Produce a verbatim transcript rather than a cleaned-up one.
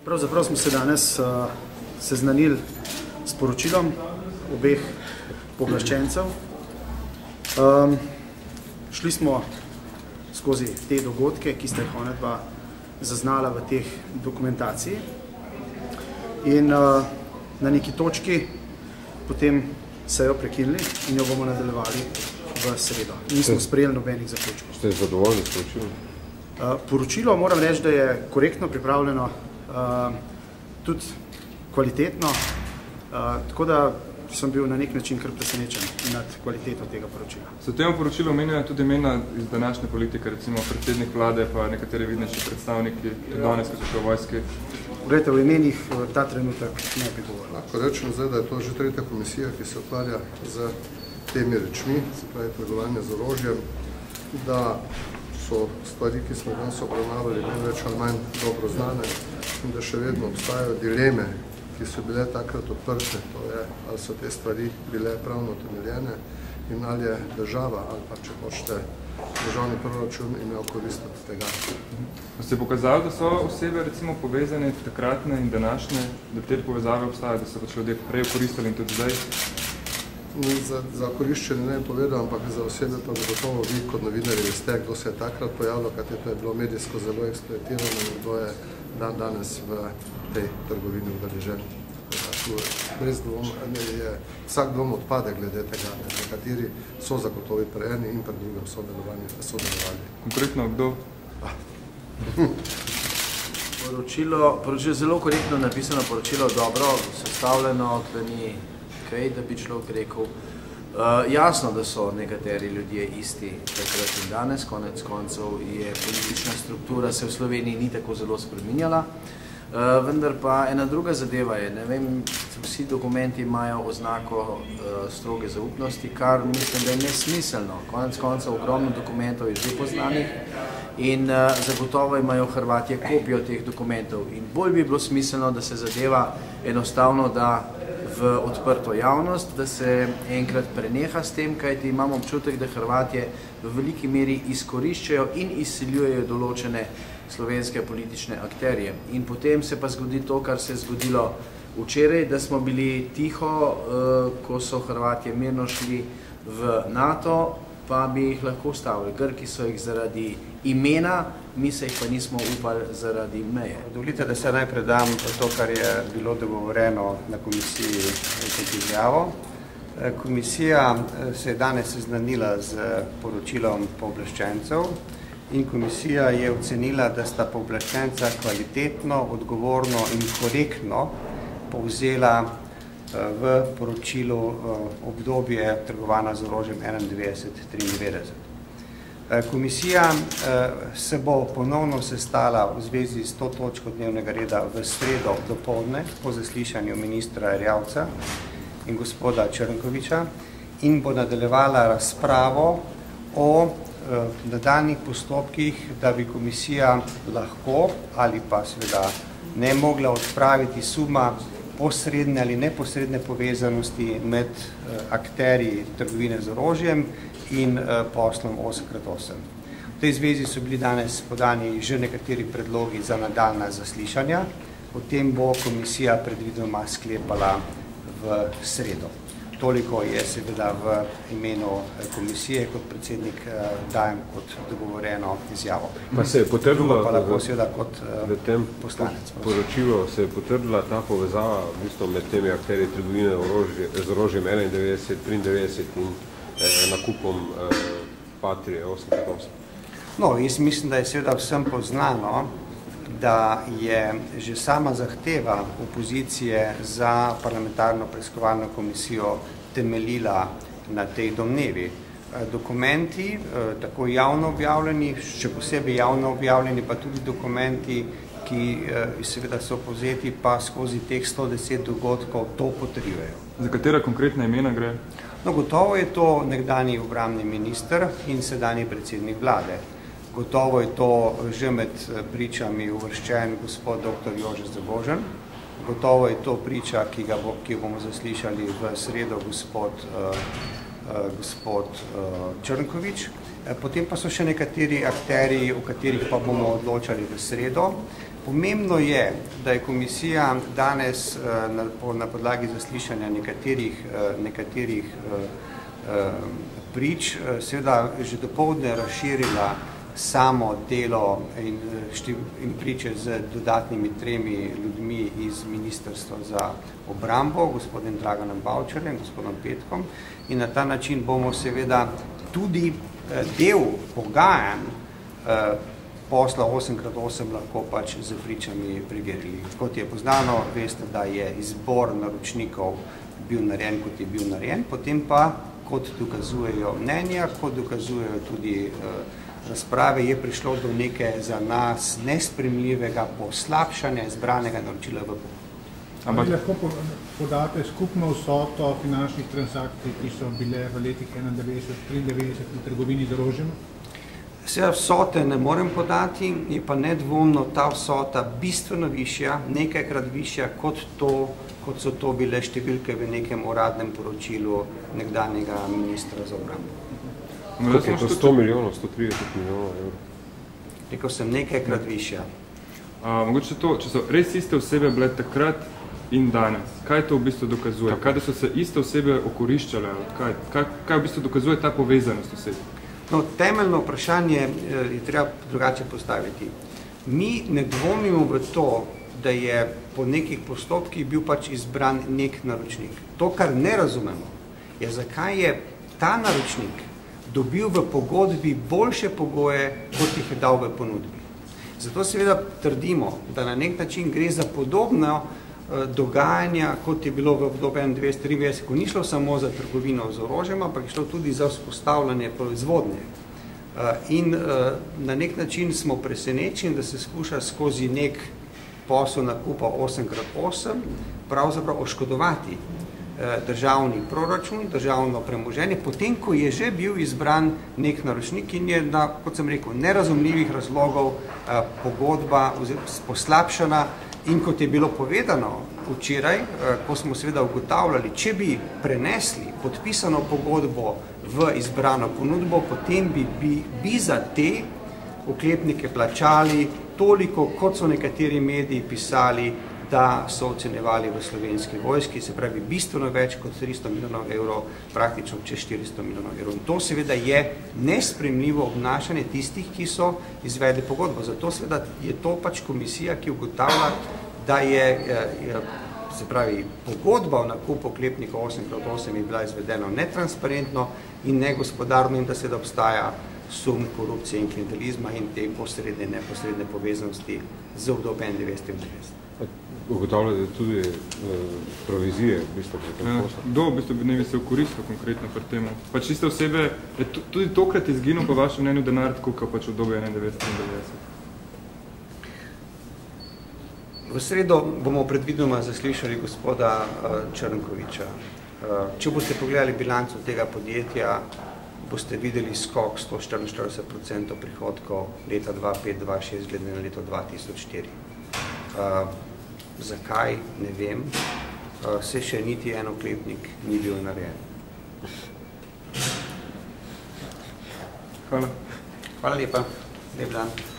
Pravzaprav smo se danes uh, seznanili s poročilom obeh pooblaščencev. Um, šli smo skozi te dogodke, ki sta jih onadva zaznala v teh dokumentaciji. In uh, na neki točki potem sejo prekinili in jo bomo nadaljevali v sredo. Nismo sprejeli nobenih zaključkov. Ste zadovoljni s poročilom? Uh, poročilo moram reči, da je korektno pripravljeno, uh, tudi kvalitetno, uh, tako da sem bil na nek način kar presenečen nad kvaliteto tega poročila. Se v tem poročilu omenjajo tudi imena iz današnje politike, recimo predsednik vlade, pa nekateri vidnejši predstavniki, danes, ki so še v vojski? Poglejte, v imenih ta trenutek ne bi govoril. Lahko rečem zdaj, da je to že tretja komisija, ki se ukvarja z temi rečmi, se pravi trgovanje z orožjem, da so stvari, ki smo danes obravnavali, več ali manj dobro znane in da še vedno obstajajo dileme, ki so bile takrat odprte, to je, ali so te stvari bile pravno temeljene in ali je država, ali pa če hočete državni proračun imel korist od tega. Se je pokazalo, da so osebe recimo povezane takratne in današnje, da te povezave obstajajo, da so pač ljudje prej koristili in tudi zdaj? Za, za koriščenje ne povedal, ampak za osebe pa zagotovo vi kot novinarji veste, kdo se je takrat pojavljal, katero to je bilo medijsko zelo eksploatirano in kdo je dan danes v tej trgovini udeležen. Brez dvoma je vsak dvom odpade glede tega, nekateri so zagotovi pri eni in pri drugem sodelovali. Konkretno kdo? Poročilo, poročilo zelo korektno napisano, poročilo dobro, sestavljeno, to ni kaj, da bi človek rekel. Uh, jasno, da so nekateri ljudje isti takrat in danes, konec koncev je politična struktura se v Sloveniji ni tako zelo spreminjala, uh, vendar pa ena druga zadeva je, ne vem, vsi dokumenti imajo oznako uh, stroge zaupnosti, kar mislim, da je nesmiselno. Konec koncev ogromno dokumentov je že poznanih in uh, zagotovo imajo Hrvatje kopijo teh dokumentov in bolj bi bilo smiselno, da se zadeva enostavno da v odprto javnost, da se enkrat preneha s tem, kajti imamo občutek, da Hrvatje v veliki meri izkoriščajo in izsiljujejo določene slovenske politične akterje. In potem se pa zgodi to, kar se je zgodilo včeraj, da smo bili tiho, ko so Hrvatje mirno šli v NATO, pa bi jih lahko ustavili. Grki so jih zaradi imena, mi se jih pa nismo upali zaradi meje. Dovolite, da se najprej dam to, kar je bilo dogovoreno na komisiji kot izjavo. Komisija se je danes seznanila z poročilom pooblaščencev in komisija je ocenila, da sta pooblaščenca kvalitetno, odgovorno in korektno povzela v poročilu obdobje trgovanja z orožjem enaindevetdeset triindevetdeset. Komisija se bo ponovno sestala v zvezi s to točko dnevnega reda v sredo dopoldne po zaslišanju ministra Erjavca in gospoda Črnkoviča in bo nadaljevala razpravo o nadaljnjih postopkih, da bi komisija lahko ali pa seveda ne mogla odpraviti suma posredne ali neposredne povezanosti med akterji trgovine z orožjem in poslom osem krat osem. V tej zvezi so bili danes podani že nekateri predlogi za nadaljnja zaslišanja, o tem bo komisija predvidoma sklepala v sredo. Toliko je seveda v imenu komisije, kot predsednik dajem kot dogovoreno izjavo. Pa se je potrdila pa lahko seveda kot poslanec. Poročilo se je potrdila ta povezava v bistvu med temi akterji trgovine z orožjem enaindevetdeset triindevetdeset in eh, nakupom eh, Patrije osem krat osem. No, jaz mislim, da je seveda vsem poznano, da je že sama zahteva opozicije za parlamentarno preiskovalno komisijo temeljila na tej domnevi. Dokumenti, tako javno objavljeni, še posebej javno objavljeni, pa tudi dokumenti, ki seveda so povzeti pa skozi teh sto deset dogodkov, to potrjujejo. Za katera konkretna imena gre? No, gotovo je to nekdanji obrambni minister in sedanji predsednik vlade. Gotovo je to že med pričami uvrščen gospod doktor Jože Zagožen. Gotovo je to priča, ki ga bo, ki bomo zaslišali v sredo gospod, uh, uh, gospod uh, Črnkovič. Potem pa so še nekateri akterji, o katerih pa bomo odločali v sredo. Pomembno je, da je komisija danes na, na podlagi zaslišanja nekaterih, nekaterih prič seveda že dopoldne razširila samo delo in, in priče z dodatnimi tremi ljudmi iz Ministrstva za obrambo, gospodem Draganom Bavčarjem, gospodom Petkom, in na ta način bomo seveda tudi del pogajanj posla osem krat osem lahko pač z pričami preverili. Kot je poznano, veste, da je izbor naročnikov bil narejen, kot je bil narejen, potem pa, kot dokazujejo mnenja, kot dokazujejo tudi razprave, je prišlo do neke za nas nespremljivega poslabšanja izbranega naročila v pogodbi. Ali lahko podate skupno vsoto finančnih transakcij, ki so bile v letih enaindevetdeset triindevetdeset v trgovini z orožjem? Seveda vsote ne morem podati, je pa nedvomno ta vsota bistveno višja, nekajkrat višja kot to, kot so to bile številke v nekem uradnem poročilu nekdanjega ministra za obrambo. Koliko je to sto milijonov, sto trideset milijonov evrov? Rekel sem nekajkrat višja. A, mogoče to, če so res iste osebe bile takrat in danes, kaj to v bistvu dokazuje? Kaj, da so se iste osebe okoriščale? Kaj, kaj, kaj v bistvu dokazuje ta povezanost oseb? No, temeljno vprašanje je treba drugače postaviti. Mi ne dvomimo v to, da je po nekih postopkih bil pač izbran nek naročnik. To, kar ne razumemo, je zakaj je ta naročnik dobil v pogodbi boljše pogoje, kot jih je dal v ponudbi. Zato seveda trdimo, da na nek način gre za podobno dogajanja, kot je bilo v obdobju enaindevetdeset triindevetdeset, ko ni šlo samo za trgovino z orožjem, ampak je šlo tudi za vzpostavljanje proizvodnje. In na nek način smo presenečeni, da se skuša skozi nek posel nakupa osem krat osem pravzaprav oškodovati državni proračun, državno premoženje, potem, ko je že bil izbran nek naročnik in je, na, kot sem rekel, nerazumljivih razlogov pogodba poslabšana. In kot je bilo povedano včeraj, ko smo seveda ugotavljali, če bi prenesli podpisano pogodbo v izbrano ponudbo, potem bi, bi, bi za te oklepnike plačali toliko, kot so nekateri mediji pisali, da so ocenjevali v slovenski vojski, se pravi bistveno več kot tristo milijonov evrov, praktično čez štiristo milijonov evrov. In to seveda je nespremljivo obnašanje tistih, ki so izvedli pogodbo. Zato seveda je to pač komisija, ki ugotavlja, da je, je se pravi, pogodba o nakupu oklepnikov osem krat osem je bila izvedena netransparentno in negospodarno in da seveda obstaja sum korupcije in klientelizma in te posredne in neposredne povezanosti z obdobjem enaindevetdeset triindevetdeset. Ugotavljate tudi uh, provizije v bistvu pri tem poslu? Kdo v bistvu bi ne bi se okoristil konkretno pri temu? Pač iste osebe, je tudi tokrat izginil po vašem mnenju denar, tako kot pač v obdobju enaindevetdeset triindevetdeset? V sredo bomo predvidoma zaslišali gospoda uh, Črnkoviča. Uh, če boste pogledali bilanco tega podjetja, boste videli skok sto štiriinštirideset procentov prihodkov leta dva tisoč pet dva tisoč šest glede na leto dva tisoč štiri. Uh, zakaj, ne vem, uh, se še niti en oklepnik ni bil narejen. Hvala. Hvala lepa. Lep dan.